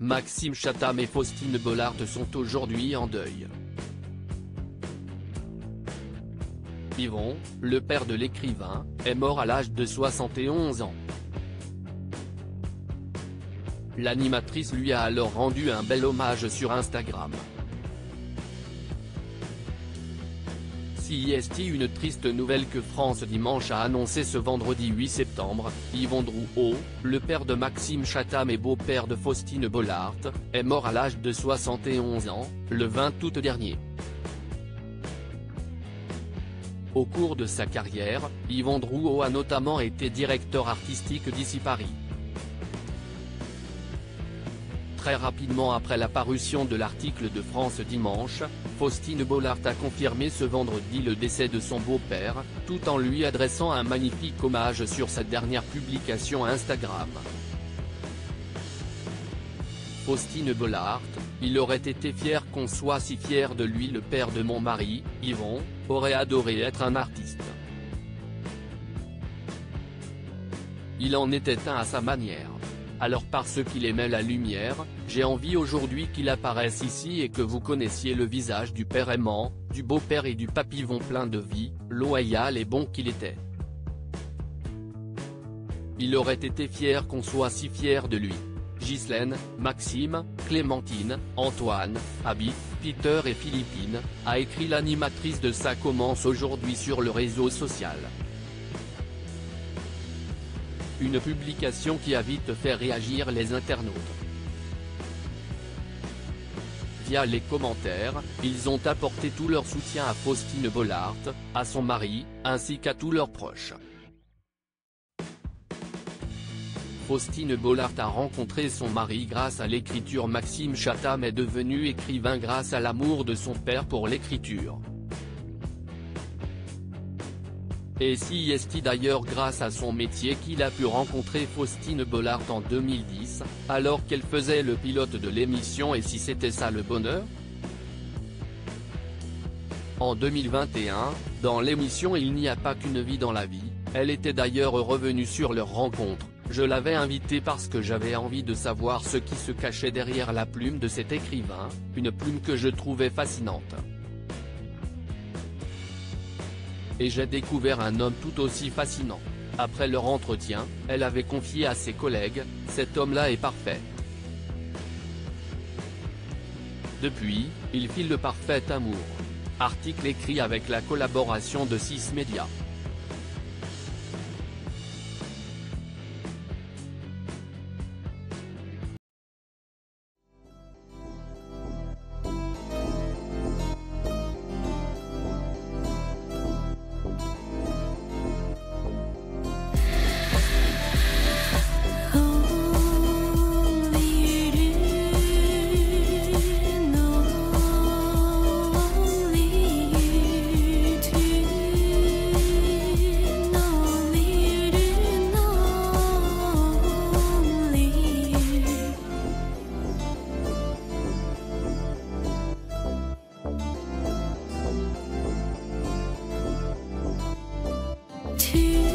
Maxime Chatham et Faustine Bollaert sont aujourd'hui en deuil. Yvon, le père de l'écrivain, est mort à l'âge de 71 ans. L'animatrice lui a alors rendu un bel hommage sur Instagram. CIST, une triste nouvelle que France Dimanche a annoncé ce vendredi 8 septembre, Yvon Drouot, le père de Maxime Chatham et beau-père de Faustine Bollaert, est mort à l'âge de 71 ans, le 20 août dernier. Au cours de sa carrière, Yvon Drouot a notamment été directeur artistique d'Ici Paris. Très rapidement après la parution de l'article de France Dimanche, Faustine Bollaert a confirmé ce vendredi le décès de son beau-père, tout en lui adressant un magnifique hommage sur sa dernière publication Instagram. Faustine Bollaert: il aurait été fier qu'on soit si fier de lui. Le père de mon mari, Yvon, aurait adoré être un artiste. Il en était un à sa manière. Alors parce qu'il aimait la lumière, j'ai envie aujourd'hui qu'il apparaisse ici et que vous connaissiez le visage du père aimant, du beau-père et du papillon plein de vie, loyal et bon qu'il était. Il aurait été fier qu'on soit si fier de lui. Ghislaine, Maxime, Clémentine, Antoine, Abby, Peter et Philippine, a écrit l'animatrice de Ça commence aujourd'hui sur le réseau social. Une publication qui a vite fait réagir les internautes. Via les commentaires, ils ont apporté tout leur soutien à Faustine Bollaert, à son mari, ainsi qu'à tous leurs proches. Faustine Bollaert a rencontré son mari grâce à l'écriture. Maxime Chatham est devenu écrivain grâce à l'amour de son père pour l'écriture. Et CIST d'ailleurs grâce à son métier qu'il a pu rencontrer Faustine Bollaert en 2010, alors qu'elle faisait le pilote de l'émission Et si c'était ça le bonheur ? En 2021, dans l'émission Il n'y a pas qu'une vie dans la vie, elle était d'ailleurs revenue sur leur rencontre. Je l'avais invitée parce que j'avais envie de savoir ce qui se cachait derrière la plume de cet écrivain, une plume que je trouvais fascinante. Et j'ai découvert un homme tout aussi fascinant. Après leur entretien, elle avait confié à ses collègues, cet homme-là est parfait. Depuis, il file le parfait amour. Article écrit avec la collaboration de 6 médias. To